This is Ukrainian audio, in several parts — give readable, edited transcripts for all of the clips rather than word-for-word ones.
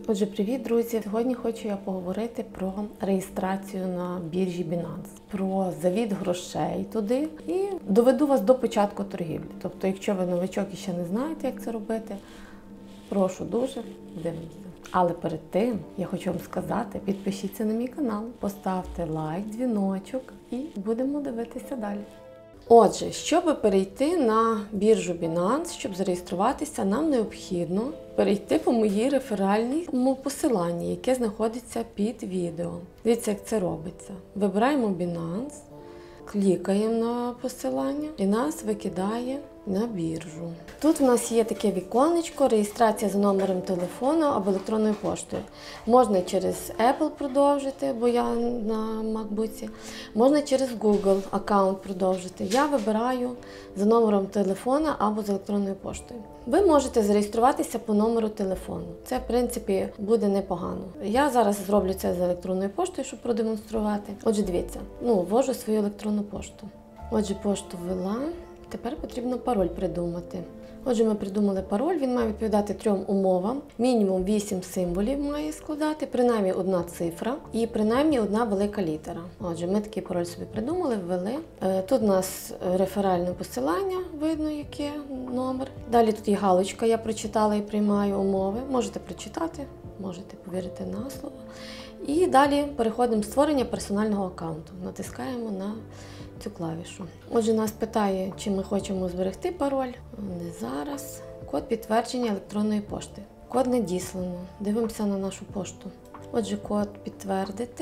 Отже, привіт, друзі! Сьогодні хочу я поговорити про реєстрацію на біржі Binance, про завід грошей туди і доведу вас до початку торгівлі. Тобто, якщо ви новичок і ще не знаєте, як це робити, прошу дуже, дивимося. Але перед тим я хочу вам сказати, підпишіться на мій канал, поставте лайк, дзвіночок і будемо дивитися далі. Отже, щоб перейти на біржу Binance, щоб зареєструватися, нам необхідно перейти по моїй реферальному посиланні, яке знаходиться під відео. Дивіться, як це робиться. Вибираємо Binance, клікаємо на посилання і нас викидає на біржу. Тут в нас є таке віконечко, реєстрація за номером телефону або електронною поштою. Можна через Apple продовжити, бо я на MacBook, можна через Google аккаунт продовжити. Я вибираю за номером телефона або з електронною поштою. Ви можете зареєструватися по номеру телефону. Це, в принципі, буде непогано. Я зараз зроблю це з електронною поштою, щоб продемонструвати. Отже, дивіться, ввожу свою електронну пошту. Отже, пошту ввела. Тепер потрібно пароль придумати. Отже, ми придумали пароль, він має відповідати 3 умовам. Мінімум 8 символів має складати, принаймні 1 цифра і принаймні 1 велика літера. Отже, ми такий пароль собі придумали, ввели. Тут у нас реферальне посилання, видно, яке номер. Далі тут є галочка, я прочитала і приймаю умови. Можете прочитати, можете повірити на слово. І далі переходимо до створення персонального аккаунту. Натискаємо на цю клавішу. Отже, нас питає, чи ми хочемо зберегти пароль. Не зараз. Код підтвердження електронної пошти. Код надіслано. Дивимося на нашу пошту. Отже, код підтвердити.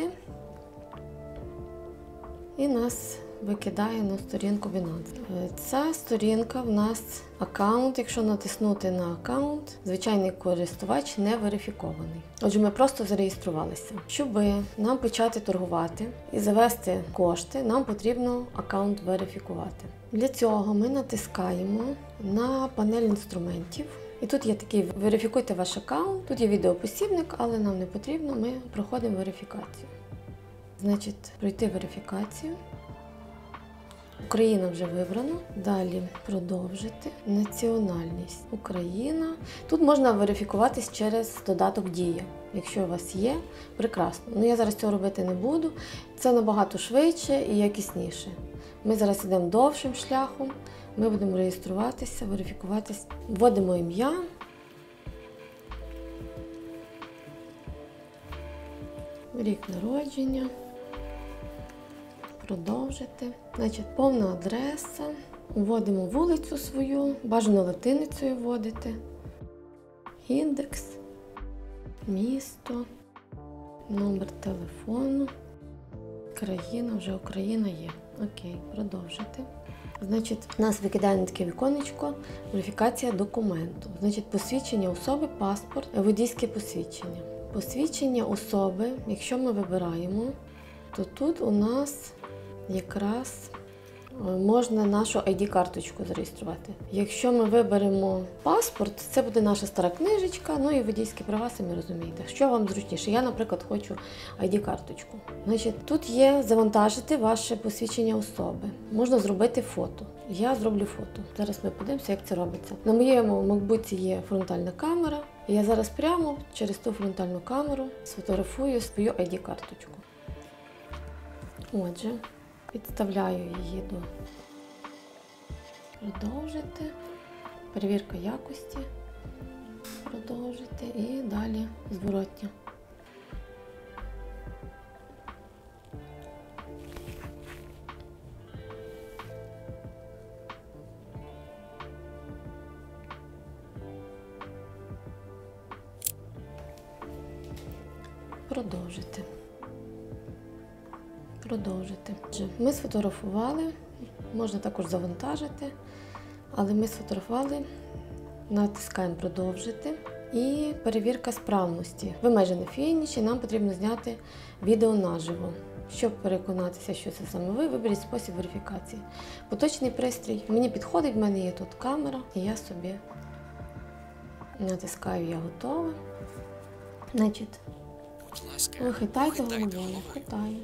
І нас викидає на сторінку Binance. Ця сторінка в нас аккаунт. Якщо натиснути на аккаунт, звичайний користувач не верифікований. Отже, ми просто зареєструвалися. Щоб нам почати торгувати і завести кошти, нам потрібно аккаунт верифікувати. Для цього ми натискаємо на панель інструментів. І тут є такий «Верифікуйте ваш аккаунт». Тут є відеопосібник, але нам не потрібно, ми проходимо верифікацію. Значить, пройти верифікацію. Україна вже вибрано. Далі продовжити. Національність Україна. Тут можна верифікуватись через додаток Дія. Якщо у вас є, прекрасно. Я зараз цього робити не буду. Це набагато швидше і якісніше. Ми зараз йдемо довшим шляхом. Ми будемо реєструватися, верифікуватись. Вводимо ім'я. Рік народження. Продовжити. Значить, повна адреса. Вводимо вулицю свою, бажано латиницею вводити. Індекс, місто, номер телефону, країна, вже Україна є. Окей, продовжити. Значить, у нас викидає на таке віконечко верифікація документу. Значить, посвідчення особи, паспорт, водійське посвідчення. Посвідчення особи, якщо ми вибираємо, то тут у нас якраз можна нашу ID-карточку зареєструвати. Якщо ми виберемо паспорт, це буде наша стара книжечка, і водійські права, самі розумієте. Що вам зручніше? Я, наприклад, хочу ID-карточку. Значить, тут є завантажити ваше посвідчення особи. Можна зробити фото. Я зроблю фото. Зараз ми подивимося, як це робиться. На моєму MacBook є фронтальна камера. І я зараз прямо через ту фронтальну камеру сфотографую свою ID-карточку. Отже, підставляю її до продовжити, перевірка якості, продовжити і далі зворотня. Продовжити. Ми сфотографували, можна також завантажити, але ми сфотографували, натискаємо продовжити і перевірка справності. Ви майже на фініші, нам потрібно зняти відео наживо. Щоб переконатися, що це саме ви, виберіть спосіб верифікації. Поточний пристрій мені підходить, в мене є тут камера, і я собі натискаю «Я готова». Значить, хитайте головою, хитаю.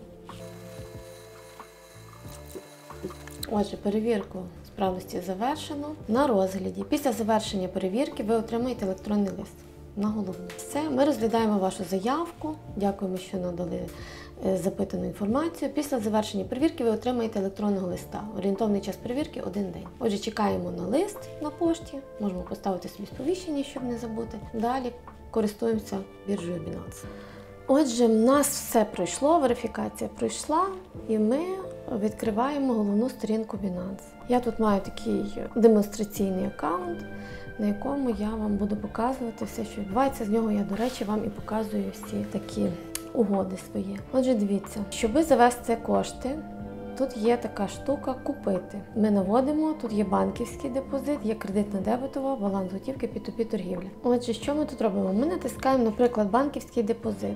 Отже, перевірку справності завершено. На розгляді. Після завершення перевірки ви отримаєте електронний лист. на головну. Все, ми розглядаємо вашу заявку. Дякуємо, що надали запитану інформацію. Після завершення перевірки ви отримаєте електронного листа. Орієнтовний час перевірки – 1 день. Отже, чекаємо на лист на пошті, можемо поставити собі сповіщення, щоб не забути. Далі користуємося біржею Binance. Отже, в нас все пройшло, верифікація пройшла, і ми відкриваємо головну сторінку Binance. Я тут маю такий демонстраційний аккаунт, на якому я вам буду показувати все, що відбувається. З нього я, до речі, вам і показую всі такі угоди свої. Отже, дивіться, щоб завести кошти, тут є така штука «Купити». Ми наводимо, тут є банківський депозит, є кредитно-дебетова, баланс готівки, P2P торгівля. Отже, що ми тут робимо? Ми натискаємо, наприклад, банківський депозит.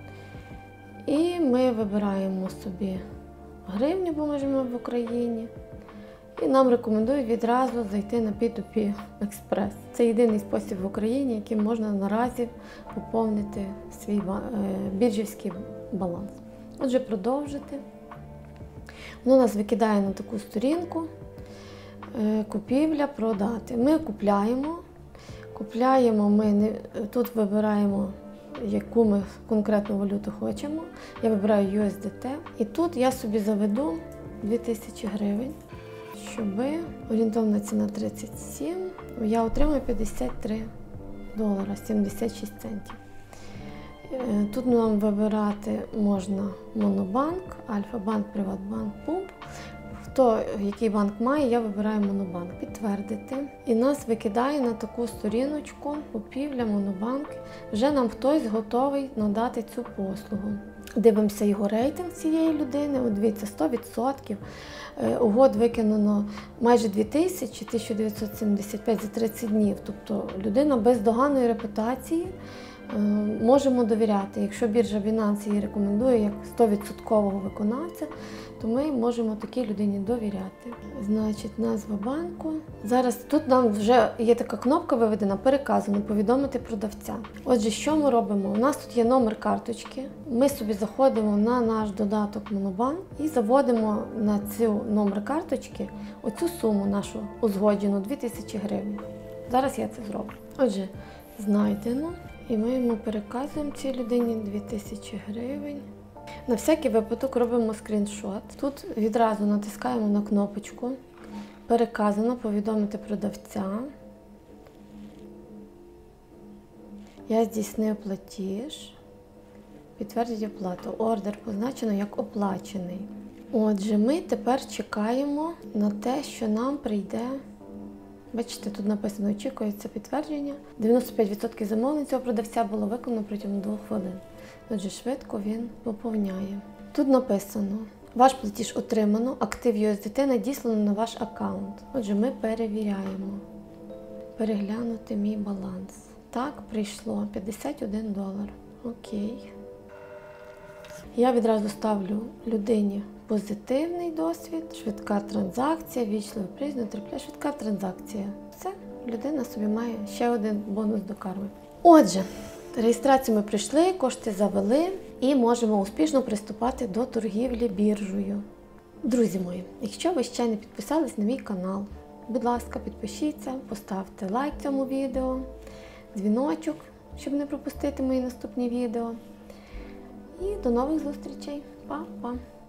І ми вибираємо собі гривню, бо ми живемо в Україні. І нам рекомендують відразу зайти на P2P Express. Це єдиний спосіб в Україні, яким можна наразі поповнити свій біржівський баланс. Отже, продовжити. Воно нас викидає на таку сторінку. Купівля, продати. Ми купляємо, ми тут вибираємо, яку ми конкретну валюту хочемо. Я вибираю USDT. І тут я собі заведу 2000 гривень. Щоби орієнтовна ціна 37, я отримую $53 76 центів. Тут нам вибирати можна Монобанк, Альфа-банк, Приватбанк, Пумп. Хто який банк має, я вибираю Монобанк. Підтвердити. І нас викидає на таку сторіночку Купівля, Монобанк. Вже нам хтось готовий надати цю послугу. Дивимося його рейтинг цієї людини. От дивіться, 100%. Угод виконано майже 2000, 1975 за 30 днів. Тобто людина бездоганної репутації, можемо довіряти. Якщо біржа Binance її рекомендує як 100% виконавця, то ми можемо такій людині довіряти. Значить, назва банку. Зараз тут нам вже є така кнопка виведена «Переказано», «Повідомити продавця». Отже, що ми робимо? У нас тут є номер карточки. Ми собі заходимо на наш додаток Монобанк і заводимо на цю номер карточки оцю суму нашу узгоджену, 2000 гривень. Зараз я це зроблю. Отже, знайдено. І ми йому переказуємо цій людині 2000 гривень. На всякий випадок робимо скріншот. Тут відразу натискаємо на кнопочку «Переказано», «Повідомити продавця». Я здійснив платіж. Підтвердіть оплату. Ордер позначено як оплачений. Отже, ми тепер чекаємо на те, що нам прийде. Бачите, тут написано «Очікується підтвердження». 95% замовлень цього продавця було виконано протягом 2 хвилин. Отже, швидко він поповняє. Тут написано «Ваш платіж отримано, актив USDT надіслано на ваш аккаунт». Отже, ми перевіряємо. Переглянути мій баланс. Так, прийшло $51. Окей. Я відразу ставлю людині позитивний досвід, швидка транзакція, вічливо признано, терпля, швидка транзакція. Все, людина собі має ще один бонус до карми. Отже, реєстрацію ми пройшли, кошти завели і можемо успішно приступати до торгівлі біржею. Друзі мої, якщо ви ще не підписались на мій канал, будь ласка, підпишіться, поставте лайк цьому відео, дзвіночок, щоб не пропустити мої наступні відео. І до нових зустрічей. Па-па!